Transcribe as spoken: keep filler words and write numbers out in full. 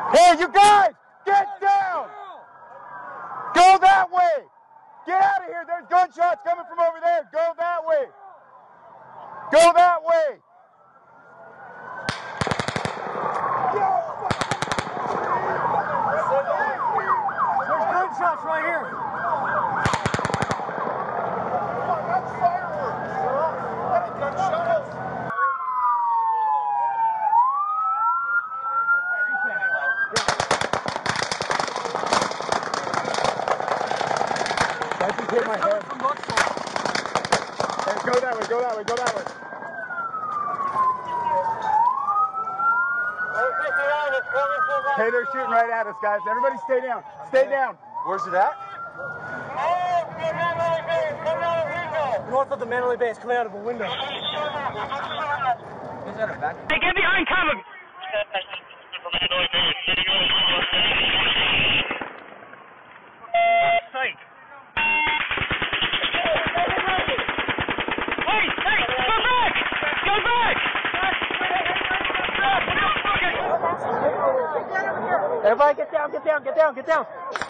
Hey, you guys, get down! Go that way! Get out of here! There's gunshots coming from over there! Go that way! Go that way! There's gunshots right here! That's fireworks! That ain't gunshots! I just hit my head. Hey, go that way, go that way, go that way. Hey, they're shooting right at us, guys. Everybody stay down. Stay down. Where's it at? North of the Manly base, coming out of a window. Hey, get behind cover! Hey! Hey! Hey! Go back! Go back! Everybody get down, get down, get down, get down!